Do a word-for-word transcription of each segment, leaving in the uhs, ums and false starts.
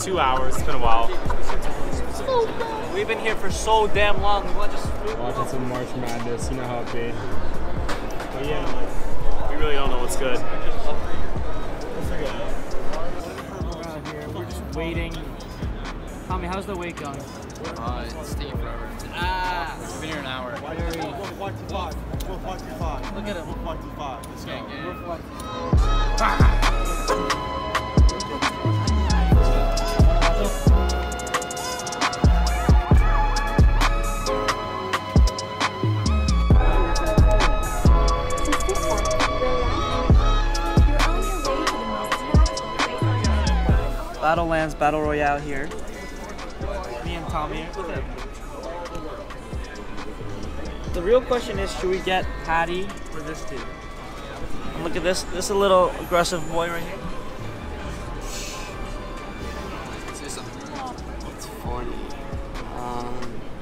two hours. It's been a while. We've been here for so damn long. We want to just watching some March Madness. You know how it be. But yeah, we really don't know what's good. We'll figure it out. We're out here. We're just waiting. Tommy, how's the wait going? Uh, it's taking forever. Ah, we've been here an hour. Very. one forty-five. one forty-five. Look at it. one forty-five. Let's go. Battlelands Battle Royale here. Me and Tommy. The real question is, should we get Patty or this dude? And look at this. This is a little aggressive boy right here. Say something. It's funny. Um,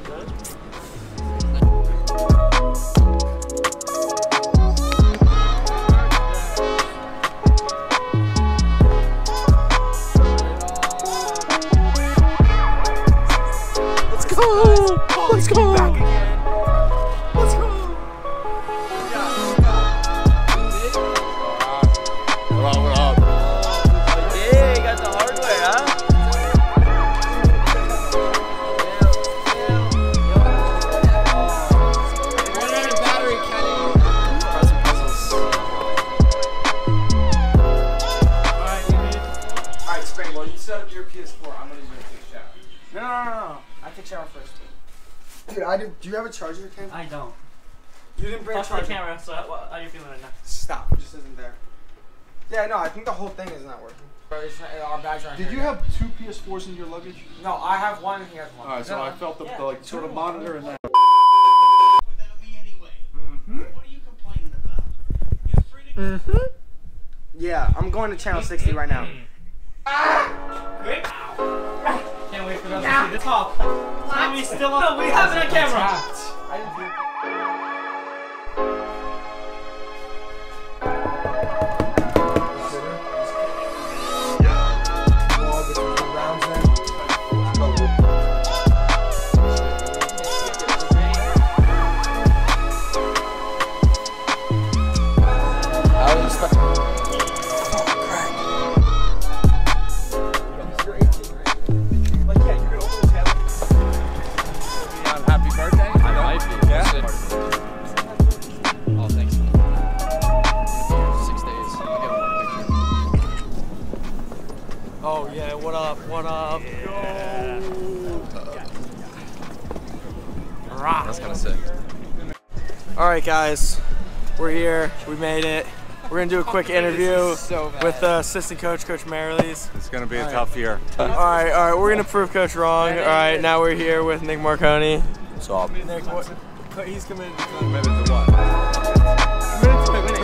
Let's go! Let's go! Back again. Let's go! What up, what up? Yeah, you got the hardware, huh? Battery cannon. Alright, Spain, well, you set up your P S four. I'm gonna take a shower. No, no, no, no. I take shower first. Dude, I do. Do you have a charger, Ken? I don't. You didn't bring a Touch the charger. camera, so how, how are you feeling right now? Stop. It just isn't there. Yeah, no, I think the whole thing is not working. It's not, our bags aren't Did here you yet. have two P S fours in your luggage? No, I have one and he has one. Alright, so No. I felt the, Yeah. the like sort of monitor and that. Mm-hmm. Yeah, I'm going to channel sixty right now. Can't wait for them to see this talk. Tommy's still on. We have it on camera. Happy birthday. I might be. Yeah. Oh, thanks. Six days. I'll get one picture. Oh yeah, what up? What up? Yeah. Rock. That's kind of sick. All right, guys, we're here. We made it. We're gonna do a quick interview so bad. with uh, assistant coach, Coach Merrilees. It's gonna be a tough year. All right, all right, we're gonna prove Coach wrong. All right, now we're here with Nick Marconi. What's up? Nick, what, he's committed to Committed to what? committed to winning.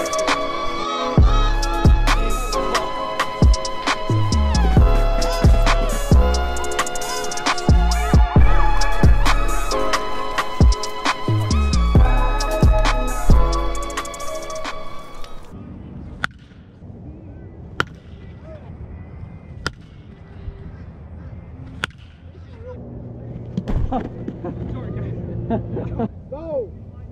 Go!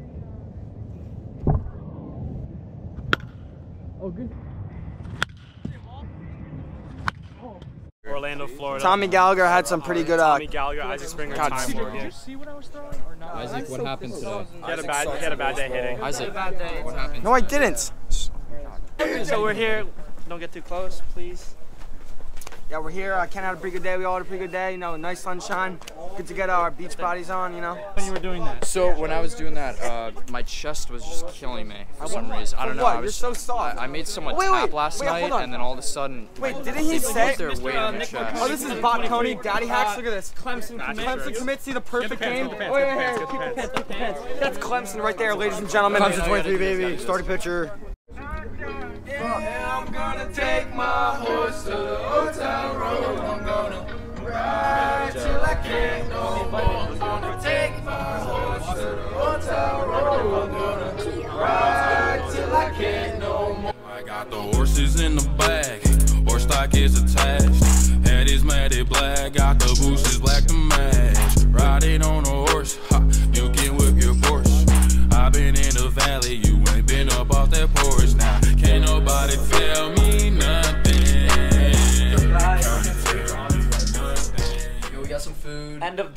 Oh, good. Orlando, Florida. Tommy Gallagher had some pretty good. Uh, Tommy Gallagher, Isaac Springer, God, time did war. you Yeah. See what I was throwing or not? Isaac, what happened today? He had a bad, he had a bad day hitting. Isaac, what happened? no, I didn't. So we're here. Don't get too close, please. Yeah, we're here. Uh, Ken had a pretty good day. We all had a pretty good day. You know, nice sunshine. Good to get our beach bodies on. You know. When you were doing that. So when I was doing that, uh, my chest was just killing me for some reason. I don't know. What? I was, You're so soft. I, I made someone Wait, tap wait, last wait, night, hold on. and then all of a sudden, Wait, my- didn't he they say? put their weight on my chest. Oh, this is Bot Coney, Daddy Hacks. Look at this. Clemson commit. Clemson commits. See the perfect pants, game. get the pants, Wait, get the wait, pants, wait, get the keep the pants. pants, keep the pants. That's Clemson right there, ladies and gentlemen. Clemson twenty-three, baby. Starting pitcher. I'm gonna take my horse to the old town road. I'm gonna ride till I can't no more. I'm gonna take my horse to the old town road. I'm gonna ride till I can't no more. I got the horses in the back, horse stock is attached. Head is mad.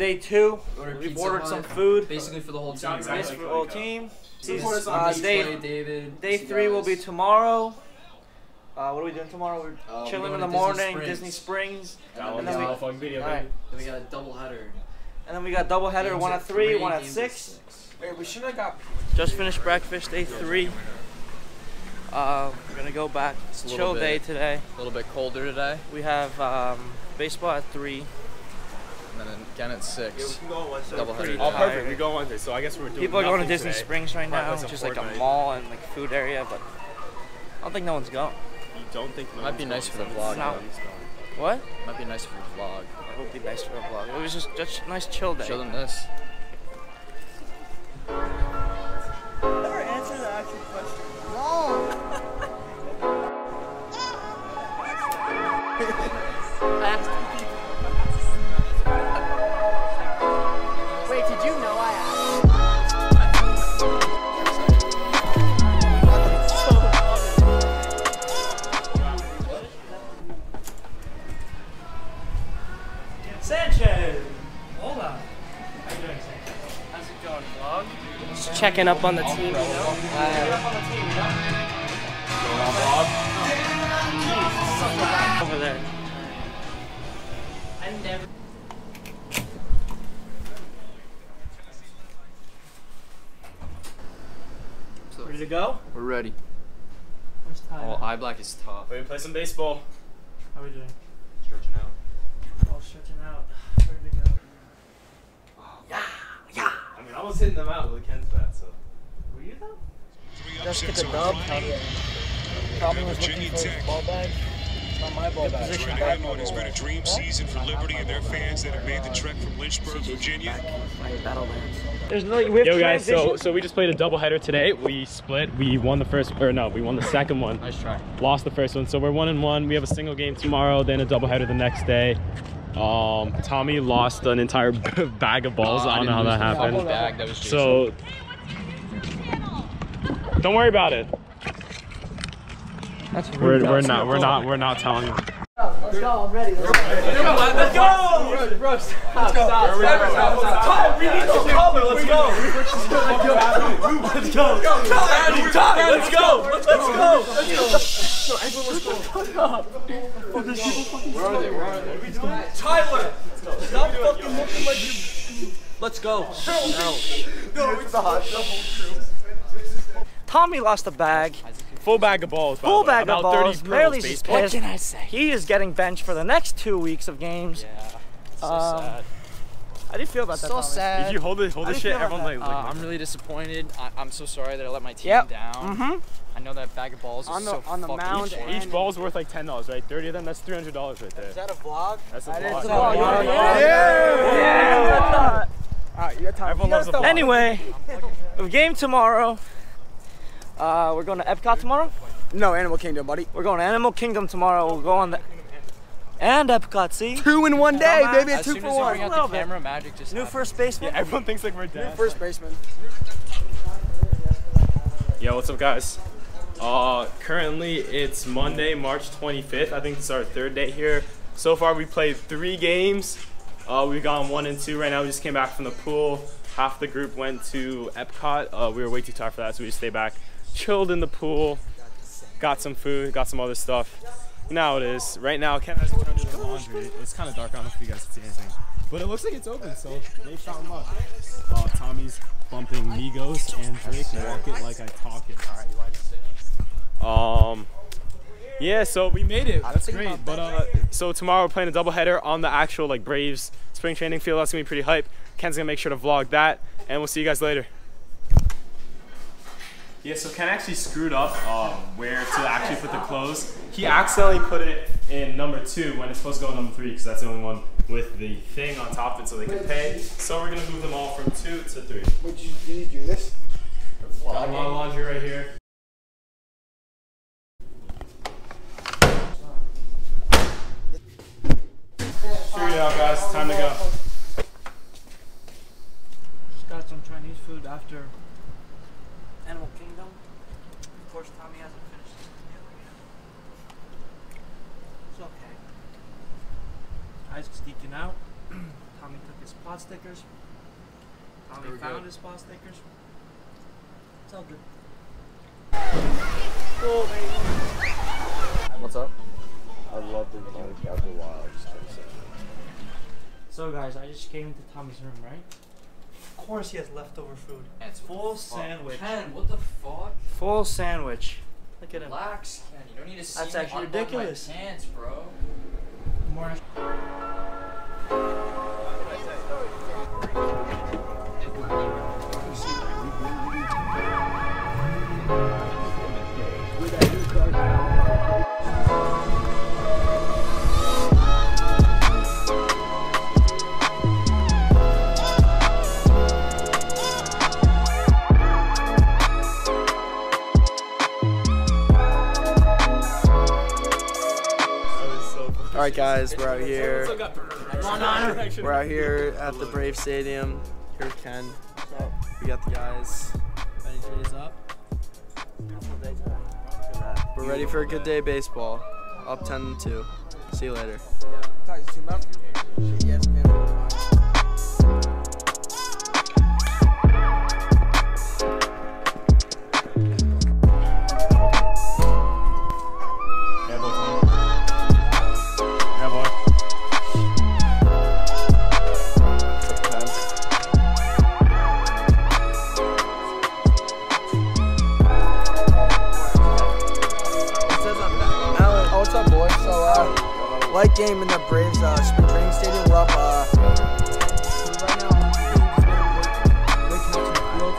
day two. Ordered We've Pizza ordered Hut. some food. Basically for the whole team. sound exactly This like for the whole Cody team. Support us on Uh, Beach day Play, David. day See you three will be guys. tomorrow. Uh, what are we doing tomorrow? We're Uh, we're chilling going in the to Disney morning, Springs. Disney Springs. Download And then this we- fucking video, All right. baby. Then we got a double header. And then we got double header, Games one at three, one at games six. Wait, we should have got. Just finished breakfast, day three. Uh, we're gonna go back. It's a little Chill bit- day today. A little bit colder today. We have um, baseball at three. And then again at six. Double pretty header. Oh, tired. perfect. We go Wednesday, so I guess we're doing People are going to nothing Disney today. Springs right Probably now, play which is some like a Fortnite. mall and like food area, but I don't think no one's going. You don't think no Might one's be nice going, for the so vlog, it's not though. he's going. What? Might be nice for the vlog. It would be nice for a vlog. It was just just a nice chill day. Show them this. Never answer the actual question. Wait, did you know I asked? Sanchez! Hola. How you doing, Sanchez? How's it going, vlog? Just checking up on the team, you know? Checking up on the team, you know? Going on, Bob? Over there. I never. Ready to go? We're ready. Where's Ty? Oh, eye black is tough. Ready to play some baseball? How are we doing? Stretching out. All stretching out. Ready to go. I mean, I was hitting them out with Ken's bat, so. Were you though? Just get the dub. Probably was looking for his ball bag. It's not my ball bag. Position Friday night has been a dream season for Liberty and their fans that have made the trek from Lynchburg, Virginia. There's no. We have Yo guys, so transition. so we just played a doubleheader today. We split. We won the first, or no, we won the second one. Nice try. Lost the first one, so we're one and one. We have a single game tomorrow, then a doubleheader the next day. Um, Tommy lost an entire bag of balls. Uh, I don't know how didn't that lose the fucking happened. Bag. That was Jason. So don't worry about it. That's We're we're not we're not we're not telling you. Let's go, I'm ready. Let's go. Let's go! Bro, stop, stop, stop, stop. Ty, we need some color. Let's go. Let's go. Let's go. Ty, let's go. Let's go. Where are they? Where are they? Tyler, stop fucking looking like you. Let's go. Tommy lost a bag. Full bag of balls. by Full the way. bag of About thirty balls. pearls, Barely's baby. just pissed. What can I say? He is getting benched for the next two weeks of games. Yeah. So Um, sad. How do you feel about that, So Tommy? sad. If you hold it, hold How the do you shit, feel about everyone's like, Uh, like I'm really disappointed. I I'm so sorry that I let my team Yep. down. Mm-hmm. I know that bag of balls is On the- so on the fucking mound important. each ball's worth like ten dollars, right? Thirty of them, that's three hundred dollars right there. Is that a vlog? That's a That is lot. a vlog. Yeah. Yeah. Yeah. Alright, you got time. Everyone You loves gotta a vlog. Anyway, we have game tomorrow. Uh, we're going to Epcot tomorrow. stop. No, Animal Kingdom, buddy. We're going to Animal Kingdom tomorrow. We'll go on the and Epcot. See, Two in one day, Dumbass. baby. A As two soon for as you one. bring out A little the bit. camera, magic just new happens. first baseman. Yeah, everyone thinks like we're dead. First baseman. Yo, what's up, guys? Uh, currently it's Monday, March twenty-fifth. I think this is our third day here. So far, we played three games. Uh, we've gone one and two right now. We just came back from the pool. Half the group went to Epcot. Uh, we were way too tired for that, so we just stayed back, chilled in the pool, got some food, got some other stuff. Now it is. Right now, Ken has turned in the laundry. It's kind of dark. I don't know if you guys can see anything, but it looks like it's open, so they found luck. Uh, Tommy's bumping Migos and Drake. Walk it like I talk it. Um, yeah, so we made it. That's great. But uh, so tomorrow we're playing a doubleheader on the actual like Braves spring training field. That's gonna be pretty hype. Ken's gonna make sure to vlog that, and we'll see you guys later. Yeah, so Ken actually screwed up um, where to actually put the clothes. He accidentally put it in number two when it's supposed to go in number three because that's the only one with the thing on top of it so they can pay. So we're gonna move them all from two to three. Would you, did you do this? Got a lot of laundry right here. Figure it out, guys. Time to go. Just got some Chinese food after Animal Kingdom. Of course, Tommy hasn't finished his meal yet. It's okay. Isaac's geeking out. Tommy took his pot stickers. Tommy found good. his pot stickers. It's all good. Oh, baby. What's up? I'd love to know after a while. I just couldn't say. So guys, I just came into Tommy's room, right? Of course he has leftover food. It's full sandwich. Ken, what the fuck? Full sandwich. Look at him. Relax, Ken. You don't need to see That's me actually unbutton ridiculous. my pants, bro. Morning. Alright guys, we're out here. We're out here at the Brave Stadium. Here's Ken. We got the guys. Ready to up? We're ready for a good day of baseball. Up ten to two. See you later. Light game in the Braves uh, spring training stadium. We're up uh, right now. Great connection to the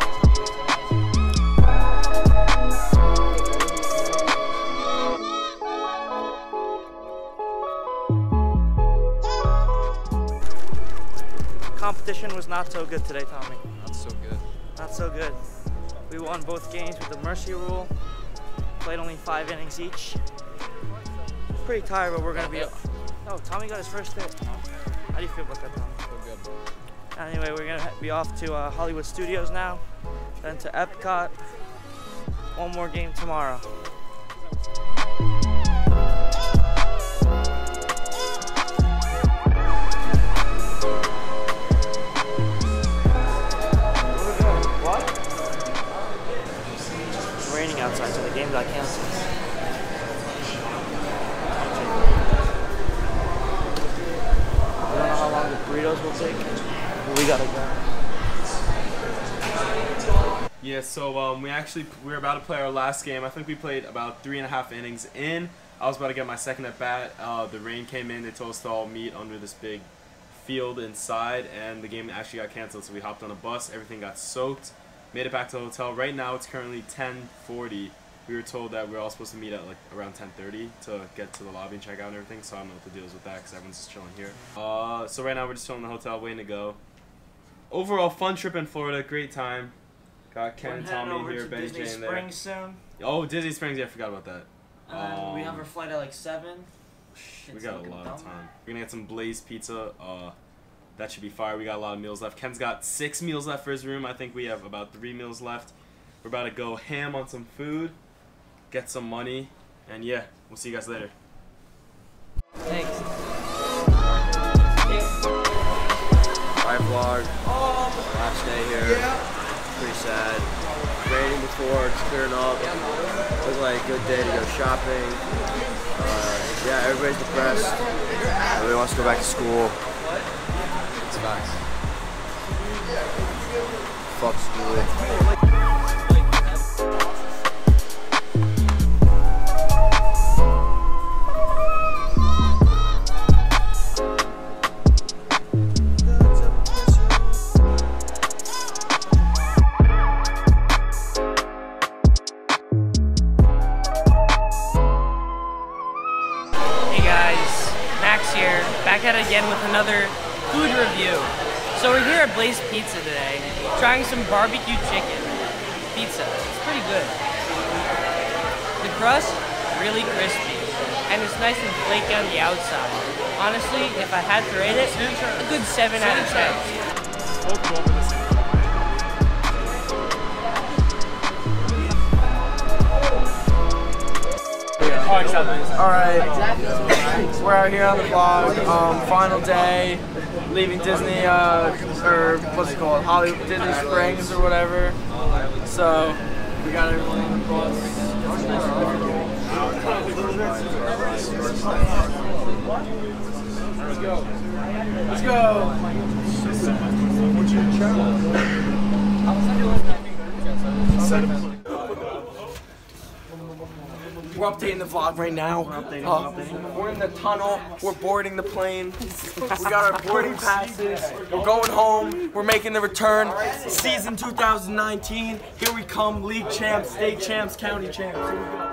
field. Competition was not so good today, Tommy. Not so good. Not so good. We won both games with the mercy rule. Played only five innings each. Pretty tired, but we're gonna be. Oh, Tommy got his first hit. How do you feel about that, Tommy? Feel good. Anyway, we're gonna be off to uh, Hollywood Studios now, then to Epcot. One more game tomorrow. What? It's raining outside, so the game got canceled. Burritos will take. We gotta go. Yeah, so um, we actually we were about to play our last game. I think we played about three and a half innings in. I was about to get my second at bat. Uh, the rain came in. They told us to all meet under this big field inside, and the game actually got canceled. So we hopped on a bus. Everything got soaked. Made it back to the hotel. Right now it's currently ten forty. We were told that we we're all supposed to meet at like around ten thirty to get to the lobby and check out and everything, so I don't know what the deal is with that because everyone's just chilling here. Uh, so right now we're just chilling in the hotel waiting to go. Overall, fun trip in Florida, great time. Got Ken and Tommy here, Benny J in there. Springs soon. Oh, Disney Springs, yeah, I forgot about that. And um, we have our flight at like seven. We got a lot of time. We're gonna get some Blaze pizza. Uh, that should be fire. We got a lot of meals left. Ken's got six meals left for his room. I think we have about three meals left. We're about to go ham on some food. Get some money, and yeah, we'll see you guys later. Thanks. Alright vlog, last day here, pretty sad. Raining before, it's clearing up. It was like a good day to go shopping. Uh, yeah, everybody's depressed. Everybody wants to go back to school. It's facts. Fuck school. Back at it again with another food review. So we're here at Blaze Pizza today, trying some barbecue chicken pizza. It's pretty good. The crust, really crispy, and it's nice and flaky on the outside. Honestly, if I had to rate it, a good seven out of ten. Alright, we're out here on the vlog, um, final day, leaving Disney, uh, or what's it called, Hollywood, Disney Springs or whatever. So we got everyone on the bus. Let's go. Let's go. We're updating the vlog right now. Uh, we're in the tunnel. We're boarding the plane. We got our boarding passes. We're going home. We're making the return. Season two thousand nineteen. Here we come. League champs, state champs, county champs. Here we go.